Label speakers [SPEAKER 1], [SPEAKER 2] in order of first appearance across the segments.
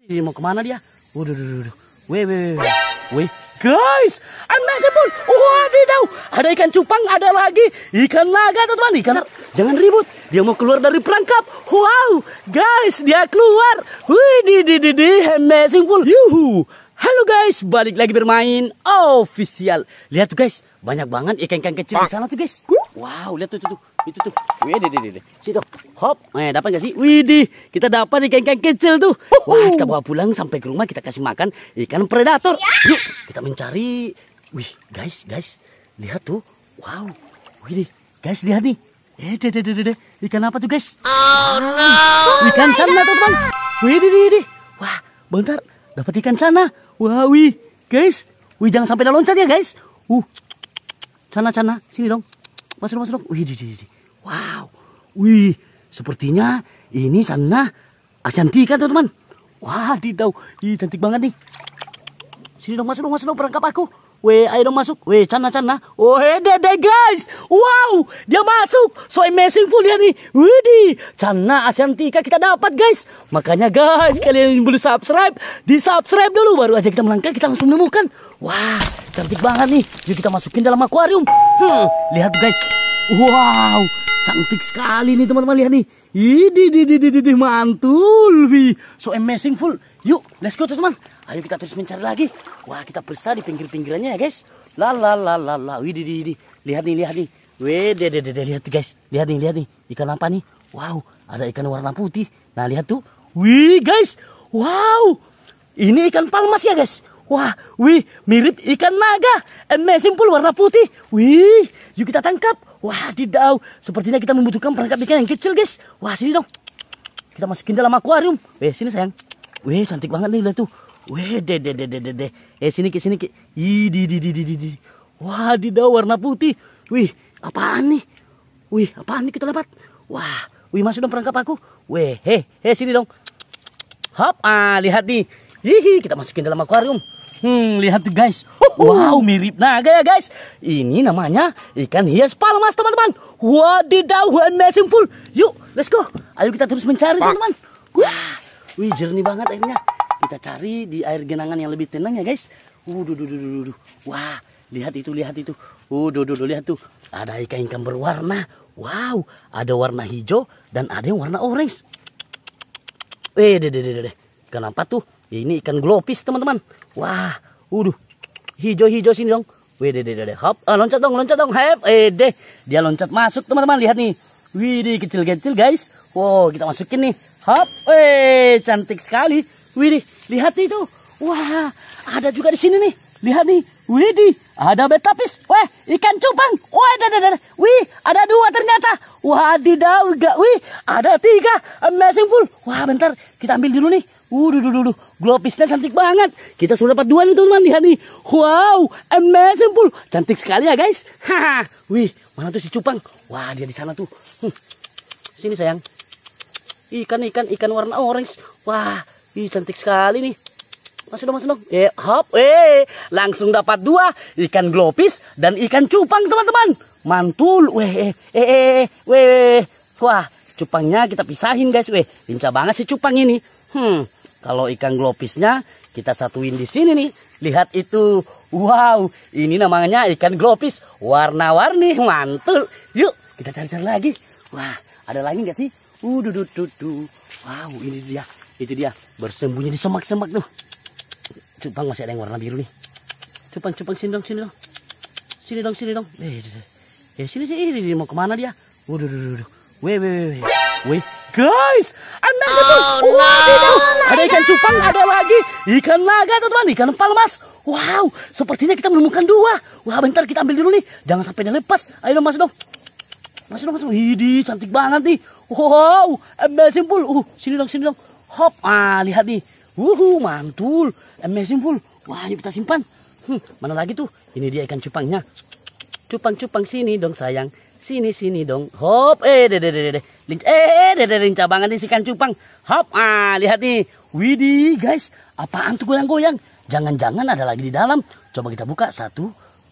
[SPEAKER 1] Dia mau kemana dia? Waduh, weh, guys, amazing pun. Wadidaw, ada ikan cupang, ada lagi ikan naga, teman-teman. Ikan, jangan ribut. Dia mau keluar dari perangkap. Wow, guys, dia keluar. Wih, amazing full. Yuhu. Halo guys, balik lagi bermain official. Lihat tuh guys, banyak banget ikan-ikan kecil di sana tuh guys. Wow, lihat tuh, itu tuh. Wih, situ. Hop, dapat gak sih? Widih, kita dapat ikan-ikan kecil tuh. Wah, kita bawa pulang sampai ke rumah, kita kasih makan ikan predator. Yuk, kita mencari. Wih, guys, lihat tuh. Wow, widih, guys, lihat nih. Ikan apa tuh guys? Oh no. Ikan cana teman-teman. Widih. Wah, bentar, dapat ikan cana. Wah, wih, guys. Wih, jangan sampai dia loncat ya guys. Cana, sini dong. Masuk dong. Wih, wow. Wih, sepertinya ini sana Asiantika teman-teman. Wah, didau. Ih, cantik banget nih. Sini dong, masuk dong perangkap aku. Weh, ayo dong masuk. Weh, cana. Oh, dede guys. Wow, dia masuk. So amazing full dia nih. Widih, cana Asiantika kita dapat guys. Makanya guys, kalian boleh subscribe. Di-subscribe dulu, baru aja kita melangkah kita langsung menemukan. Wah, cantik banget nih. Yuk kita masukin dalam akuarium. Lihat guys. Wow, cantik sekali nih teman-teman, lihat nih. Idih, mantul. So amazing full. Yuk, let's go teman-teman. Ayo kita terus mencari lagi. Wah, kita periksa di pinggir-pinggirannya ya guys. Widih. Lihat nih. Wih, lihat guys. Lihat nih. Ikan apa nih? Wow, ada ikan warna putih. Nah, lihat tuh. Wih, guys. Wow. Ini ikan palmas ya guys. Wah, wih, mirip ikan naga. Amazing full warna putih. Wih, yuk kita tangkap. Wah, didau. Sepertinya kita membutuhkan perangkap ikan yang kecil guys. Wah, sini dong. Kita masukin dalam akuarium. Sini sayang. Wih, cantik banget nih, lihat tuh. Wih, sini ki. Idih. Wah, didau warna putih. Wih, apaan nih? Kita dapat? Wah, wih, masuk dong perangkap aku. Wih, sini dong. Hop, lihat nih. Kita masukin dalam akuarium. Lihat tuh guys. Wow, mirip naga ya guys. Ini namanya ikan hias palmas teman-teman. Wadidaw, amazing full. Yuk, let's go. Ayo kita terus mencari teman-teman. Wah, wih, jernih banget airnya. Kita cari di air genangan yang lebih tenang ya guys. Wah, lihat itu. Lihat tuh. Ada ikan-ikan berwarna. Wow, ada warna hijau dan ada yang warna orange. Kenapa tuh? Ini ikan glopis teman-teman. Wah, hijau sini dong. Hop, loncat dong. Hep, dia loncat masuk teman-teman. Lihat nih. Widih, kecil-kecil guys. Wow, kita masukin nih. Hop, cantik sekali. Widih, lihat itu. Wah, ada juga di sini nih. Lihat nih. Widih, ada betapis. Wah, ikan cupang. Wah, wih, ada 2 ternyata. Wadidaw, wih, ada 3. Amazing full. Wah, bentar, kita ambil dulu nih. Glopisnya cantik banget. Kita sudah dapat 2 nih teman-teman. Lihat nih. Wow, amazing full. Cantik sekali ya guys. Wih, mana tuh si cupang? Wah, dia di sana tuh. Sini sayang. Ikan warna orange. Wah, cantik sekali nih. Masuk dong. Hop, langsung dapat 2 ikan glopis dan ikan cupang teman-teman. Mantul. Wah, cupangnya kita pisahin guys. Lincah banget si cupang ini. Kalau ikan glopisnya kita satuin di sini nih. Lihat itu. Wow, ini namanya ikan glopis warna-warni. Mantul. Yuk, kita cari-cari lagi. Wah, ada lagi nggak sih? Wow, ini dia. Itu dia, bersembunyi di semak-semak tuh. Cupang masih ada yang warna biru nih. Cupang sini dong. Sini dong. Sini mau kemana dia? Wih, guys, amazing full. Wow, ada ikan cupang, ada lagi ikan naga teman-teman, ikan palmas. Wow, sepertinya kita menemukan 2. Wah, bentar kita ambil dulu nih. Jangan sampai dia lepas. Ayo dong, masuk dong. Widih, cantik banget nih. Wow, amazing full. Sini dong. Hop, lihat nih. Mantul. Amazing full. Wah, yuk kita simpan. Mana lagi tuh? Ini dia ikan cupangnya. Cupang sini dong sayang. Sini dong. Hop, lincah banget nih si ikan cupang. Hop, lihat nih. Widih guys, apaan tuh goyang-goyang? Jangan-jangan ada lagi di dalam. Coba kita buka. 1,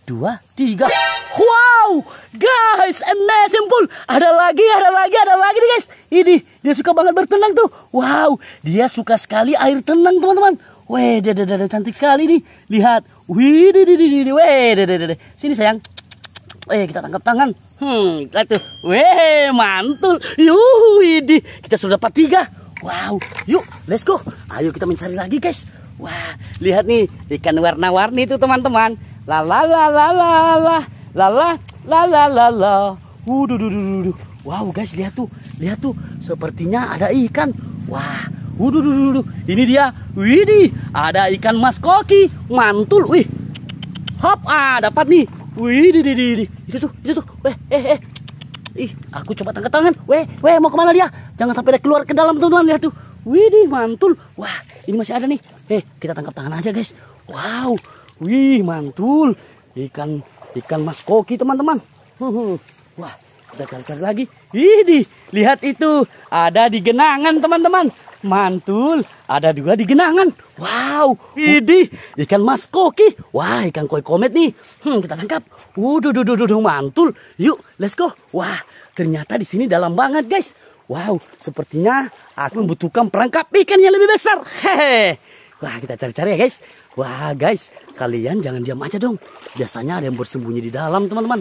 [SPEAKER 1] 2, 3. Wow, guys, amazing pool. Ada lagi nih guys. Ini dia suka banget bertenang tuh. Wow, dia suka sekali air tenang teman-teman. Weh, cantik sekali nih. Lihat. Wih, sini sayang. Kita tangkap tangan. Lihat tuh. Weh, mantul. Yuh, kita sudah dapat 3. Wow, yuk, let's go. Ayo kita mencari lagi guys. Wah, lihat nih ikan warna-warni itu teman-teman. La la la la la la la la la la la la. Wow guys, lihat tuh, sepertinya ada ikan. Wah, ini dia. Widih, ada ikan mas koki, mantul. Wih, hop, dapat nih. Widih, itu tuh. Ih, aku coba tangkap tangan. Weh, mau kemana dia? Jangan sampai dia keluar ke dalam teman-teman. Lihat tuh. Widih, mantul. Wah, ini masih ada nih. Kita tangkap tangan aja guys. Wow, wih, mantul. Ikan mas koki teman-teman. Wah, kita cari-cari lagi. Ini, lihat itu. Ada di genangan teman-teman. Mantul. Ada 2 di genangan. Wow, ini ikan mas koki. Wah, ikan koi komet nih. Kita tangkap. Mantul. Yuk, let's go. Wah, ternyata di sini dalam banget guys. Wow, sepertinya aku membutuhkan perangkap ikan yang lebih besar. Hehe. Wah, kita cari-cari ya guys. Wah guys, kalian jangan diam aja dong. Biasanya ada yang bersembunyi di dalam teman-teman.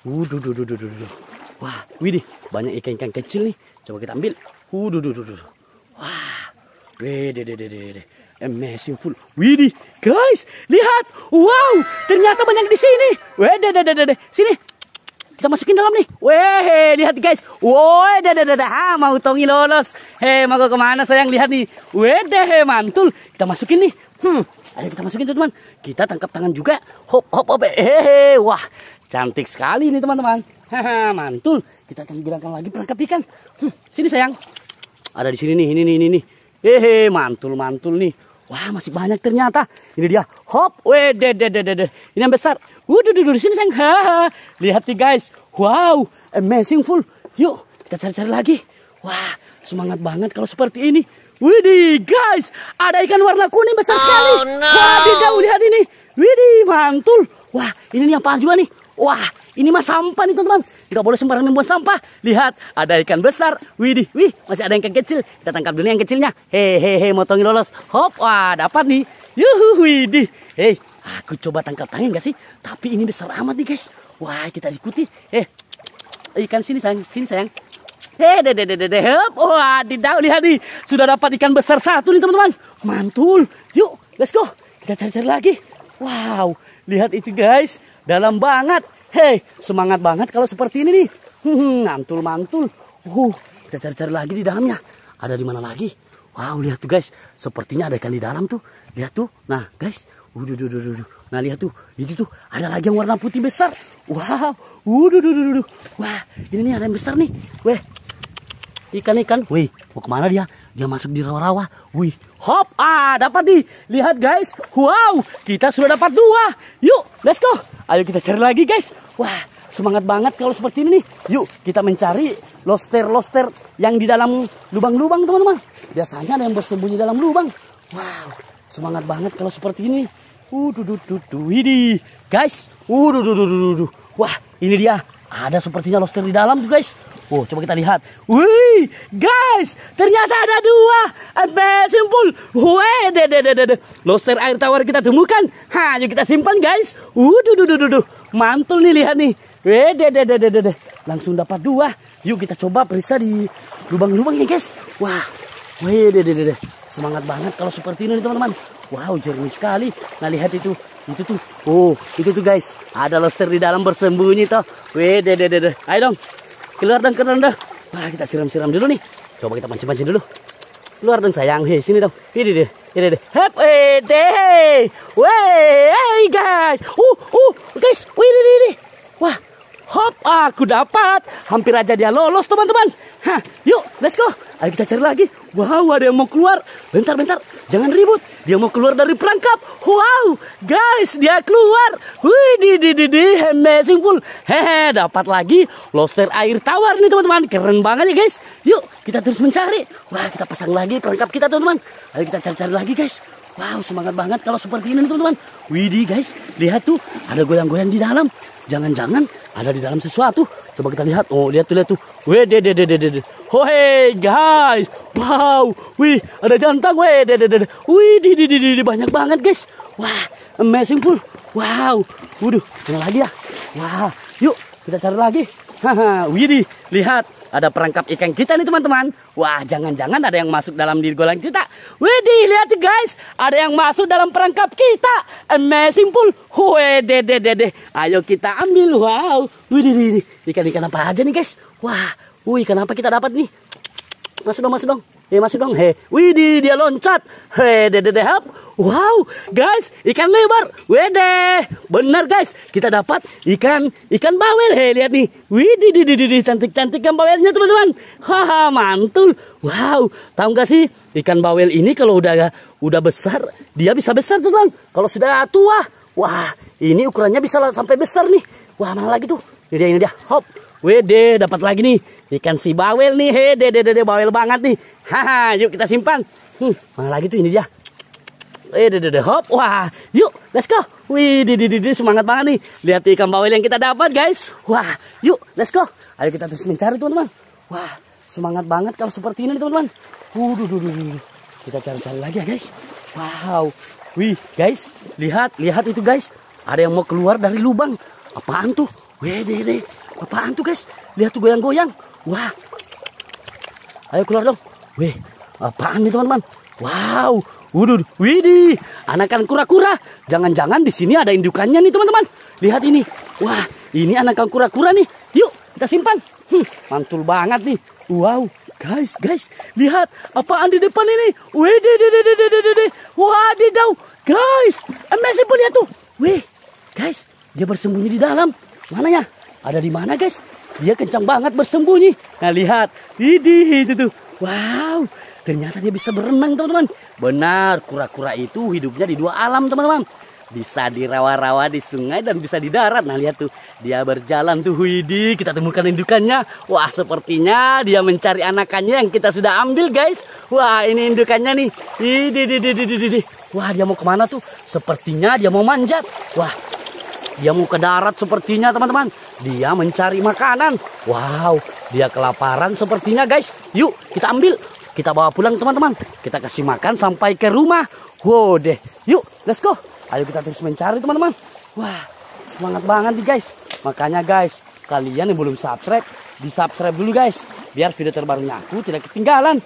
[SPEAKER 1] Wah, widih, banyak ikan-ikan kecil nih. Coba kita ambil. Wah, amazing full. Widih, guys, lihat. Wow, ternyata banyak di sini. Sini. Kita masukin dalam nih. Weh, lihat guys. Woi, mau tongi lolos. Mau kemana sayang? Lihat nih. Mantul. Kita masukin nih. Ayo kita masukin teman-teman. Kita tangkap tangan juga. Hop. Wah, cantik sekali nih teman-teman. Mantul. Kita akan bilangkan lagi perangkap ikan. Sini sayang. Ada di sini nih. Ini. Mantul nih. Wah, masih banyak ternyata. Ini dia. Hop. Ini yang besar. Di sini sayang. Lihat nih guys. Wow, amazing full. Yuk, kita cari-cari lagi. Wah, semangat banget kalau seperti ini. Widih, guys, ada ikan warna kuning besar sekali. Wah, lihat ini. Widih, mantul. Wah, ini apaan juga nih? Wah, ini mah sampah nih teman-teman. Tidak boleh sembarangan membuang sampah. Lihat, ada ikan besar. Wih, masih ada ikan kecil. Kita tangkap dulu yang kecilnya. Motongi lolos. Hop, wah, dapat nih. Yuhu, widih. Aku coba tangkap tangan gak sih? Tapi ini besar amat nih guys. Wah, kita ikuti. Ikan sini sayang. Hop. Wah, lihat nih. Sudah dapat ikan besar 1 nih teman-teman. Mantul. Yuk, let's go. Kita cari-cari lagi. Wow, lihat itu guys. Dalam banget. Semangat banget kalau seperti ini nih. Mantul. Kita cari-cari lagi di dalamnya. Ada di mana lagi? Wow, lihat tuh guys. Sepertinya ada ikan di dalam tuh. Lihat tuh. Nah, guys. Nah, lihat tuh. Itu tuh. Ada lagi yang warna putih besar. Wow. Wah, ini nih ada yang besar nih. Weh. Ikan. Wih, mau kemana dia? Dia masuk di rawa-rawa. Wih. Hop. Dapat nih. Lihat guys. Wow. Kita sudah dapat 2. Yuk, let's go. Ayo kita cari lagi guys. Wah, semangat banget kalau seperti ini nih. Yuk, kita mencari loster yang di dalam lubang-lubang teman-teman. Biasanya ada yang bersembunyi dalam lubang. Wow, semangat banget kalau seperti ini. Widih, guys. Wah, ini dia. Ada sepertinya loster di dalam tuh guys. Coba kita lihat. Wih, guys, ternyata ada 2. Amazing full. Loster air tawar kita temukan. Yuk kita simpan guys. Mantul nih, lihat nih. Langsung dapat 2. Yuk kita coba periksa di lubang-lubang ya guys. Wah, semangat banget kalau seperti ini teman-teman. Wow, jernih sekali. Nah, lihat itu. Itu tuh. Itu tuh guys. Ada loster di dalam bersembunyi toh. Ayo dong. Keluar dong. Wah, kita siram-siram dulu nih. Coba kita pancing-pancing dulu. Keluar dong sayang. Sini dong. Ini deh. Hep, guys. Guys. Wih. Wah. Hop, aku dapat. Hampir aja dia lolos teman-teman. Yuk, let's go. Ayo kita cari lagi. Wow, ada yang mau keluar. Bentar. Jangan ribut. Dia mau keluar dari perangkap. Wow, guys, dia keluar. Wih, amazing full. Dapat lagi loster air tawar nih teman-teman. Keren banget ya guys. Yuk, kita terus mencari. Wah, kita pasang lagi perangkap kita teman-teman. Ayo kita cari-cari lagi guys. Wow, semangat banget kalau seperti ini teman-teman. Widih guys, lihat tuh ada goyang-goyang di dalam. Jangan-jangan ada di dalam sesuatu. Coba kita lihat. Oh, lihat tuh. Wih, oh, hey guys. Wow, wih, ada jantan. Wih, wih, banyak banget guys. Wah, amazing full. Wow, waduh, yang lagi ya. Wah, yuk kita cari lagi. Haha, widih, lihat. Ada perangkap ikan kita nih teman-teman. Wah, jangan-jangan ada yang masuk dalam di golang kita. Widih, lihat guys. Ada yang masuk dalam perangkap kita. Amazing full. Dede. Ayo kita ambil. Wow. Widih. Ikan-ikan apa aja nih guys. Wah. Ikan apa kita dapat nih. Masuk dong. Masuk dong. Widih, dia loncat. Dede hap. Wow, guys, ikan lebar. Wede, benar guys. Kita dapat ikan bawel. Lihat nih. Widih, cantik-cantik ikan bawelnya teman-teman. Haha, mantul. Wow, tahu nggak sih ikan bawel ini kalau udah besar, dia bisa besar teman-teman. Kalau sudah tua, wah, ini ukurannya bisa sampai besar nih. Wah, mana lagi tuh? Ini dia. Hop. Wede, dapat lagi nih ikan si bawel nih. Dede bawel banget nih. Haha, yuk kita simpan. Mana lagi tuh? Ini dia. Hop, wah, yuk, let's go. Wih, semangat banget nih. Lihat ikan bawel yang kita dapat, guys. Wah, yuk, let's go. Ayo kita terus mencari, teman-teman. Wah, semangat banget kalau seperti ini, teman-teman. Kita cari-cari lagi ya, guys. Wow, wih, guys, lihat itu, guys. Ada yang mau keluar dari lubang. Apaan tuh? Wih, apaan tuh, guys? Lihat tuh goyang-goyang. Wah, ayo keluar dong. Wih, apaan nih, teman-teman? Wow. Widih, anakan kura-kura. Jangan-jangan di sini ada indukannya nih teman-teman. Lihat ini. Wah, ini anakan kura-kura nih. Yuk, kita simpan. Mantul banget nih. Wow, guys, lihat apaan di depan ini. Widih. Wadidaw, guys, amazing pun lihat tuh. Wih, guys, dia bersembunyi di dalam. Mana ya? Ada di mana, guys? Dia kencang banget bersembunyi. Nah, lihat. Widih, itu tuh. Wow. Ternyata dia bisa berenang teman-teman. Benar, kura-kura itu hidupnya di dua alam teman-teman. Bisa di rawa-rawa di sungai dan bisa di darat. Nah lihat tuh, dia berjalan tuh. Widih, kita temukan indukannya. Wah, sepertinya dia mencari anakannya yang kita sudah ambil guys. Wah, ini indukannya nih. Widih. Wah, dia mau kemana tuh? Sepertinya dia mau manjat. Wah, dia mau ke darat sepertinya teman-teman. Dia mencari makanan. Wow, dia kelaparan sepertinya guys. Yuk, kita ambil. Kita bawa pulang teman-teman. Kita kasih makan sampai ke rumah. Wow deh. Yuk, let's go. Ayo kita terus mencari teman-teman. Wah, semangat banget nih guys. Makanya guys, kalian yang belum subscribe, di subscribe dulu guys. Biar video terbarunya aku tidak ketinggalan.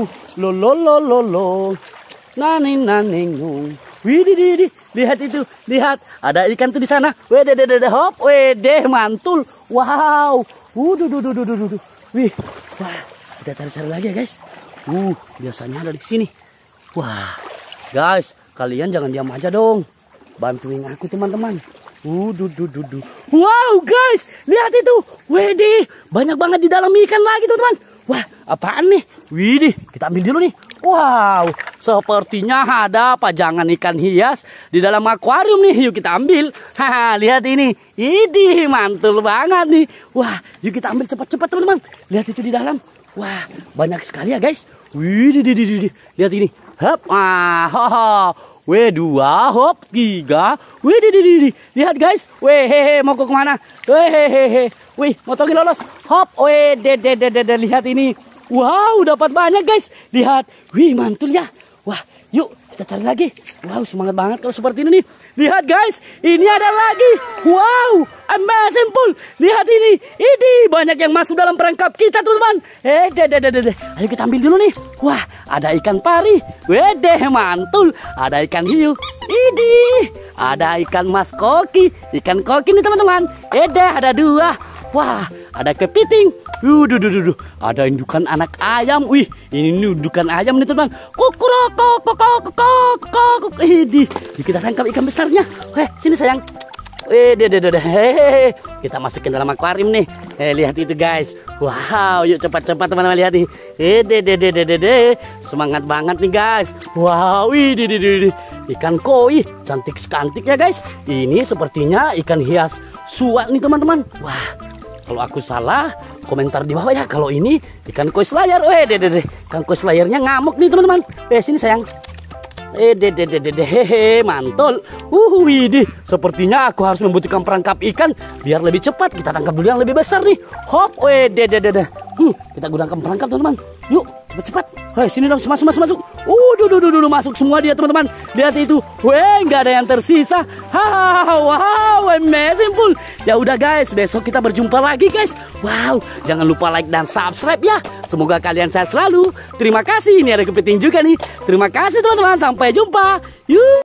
[SPEAKER 1] Naning. Widih. Lihat itu. Lihat. Ada ikan tuh di sana. Hop. Mantul. Wow. Wih. Wah, kita cari-cari lagi ya guys. Biasanya ada di sini. Wah, guys, kalian jangan diam aja dong. Bantuin aku teman-teman. Wow, guys, lihat itu. Widih, banyak banget di dalam ikan lagi teman-teman. Wah, apaan nih? Widih, kita ambil dulu nih. Wow, sepertinya ada pajangan ikan hias di dalam akuarium nih. Yuk kita ambil. Haha, lihat ini. Idih, mantul banget nih. Wah, yuk kita ambil cepat-cepat teman-teman. Lihat itu di dalam. Wah, banyak sekali ya guys. Widih. Lihat ini. Hop. W2, hop, 3. Widih. Lihat guys. Mau ke kemana? Wih, motongin lolos. Hop. Lihat ini. Wow, dapat banyak guys. Lihat. Wih, mantul ya. Wah, yuk kita cari lagi. Wow, semangat banget kalau seperti ini nih. Lihat guys, ini ada lagi. Wow, amazing full. Lihat ini. Ini banyak yang masuk dalam perangkap kita teman-teman. Ayo kita ambil dulu nih. Wah, ada ikan pari. Wede, mantul. Ada ikan hiu. Ini ada ikan mas koki. Ikan koki nih teman-teman. Ada 2. Wah, ada kepiting. Ada indukan anak ayam. Wih, ini indukan ayam nih teman. Ini kita tangkap ikan besarnya. Sini sayang. Kita masukin dalam akuarium nih. Lihat itu guys. Wow, yuk cepat-cepat teman-teman lihat nih. Semangat banget nih guys. Wow, ikan koi cantik ya guys. Ini sepertinya ikan hias suat nih teman-teman. Wah, kalau aku salah komentar di bawah ya. Kalau ini ikan koi selayar. Ikan koi selayarnya ngamuk nih teman-teman. Sini sayang. Hehehe, mantul. Widih, sepertinya aku harus membutuhkan perangkap ikan biar lebih cepat. Kita tangkap dulu yang lebih besar nih. Hop, kita gunakan perangkap teman-teman. Yuk, cepat-cepat. Hei, sini dong, masuk. Duh, masuk semua dia teman-teman. Lihat itu. Nggak ada yang tersisa. Wow, amazing full. Ya udah guys, besok kita berjumpa lagi guys. Wow, jangan lupa like dan subscribe ya. Semoga kalian sehat selalu. Terima kasih. Ini ada kepiting juga nih. Terima kasih teman-teman. Sampai jumpa. Yuk.